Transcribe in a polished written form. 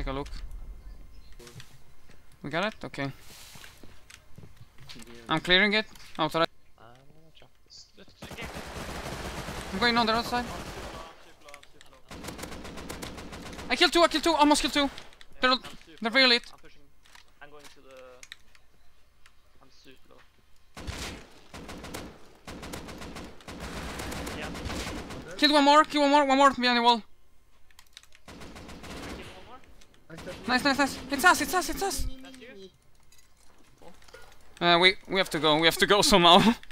take a look. We got it? Okay. I'm clearing it. Outside. I'm gonna jump this. I'm going on the outside. I killed two, almost killed two. They're very lit. I'm pushing. I'm going to the. I'm super low. Yeah. Killed one more behind the wall. Kill one more. Nice. It's us. That's you. We have to go somehow.